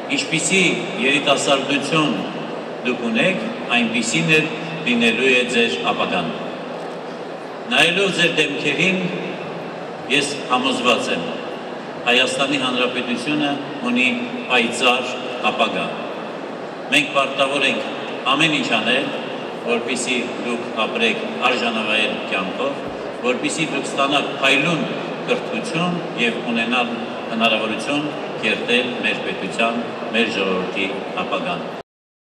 Ինչպիսի երիտասարդություն դուք ունեք, այնպիսին էլ լինելու է ձեր ապագան։ Նայելով ձեր դեմքերին, ես համոզված եմ, Հայաստանի Հանրապետությունը ունի պայծառ ապագա։ Մենք պարտավոր ենք ամեն ինչ անել, որպեսզի դուք ապրեք արժանավայել կյանքով, որպեսզի դուք ստանաք փայլուն կրթություն եւ ունենալ հնարավորություն կերտել մեր պետության, մեր ժողովրդի ապագան։